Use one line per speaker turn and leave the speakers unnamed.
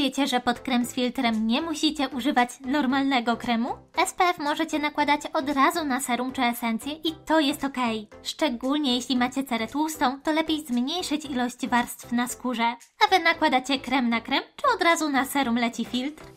wiecie, że pod krem z filtrem nie musicie używać normalnego kremu? SPF możecie nakładać od razu na serum czy esencję i to jest ok. Szczególnie jeśli macie cerę tłustą, to lepiej zmniejszyć ilość warstw na skórze. A wy nakładacie krem na krem, czy od razu na serum leci filtr?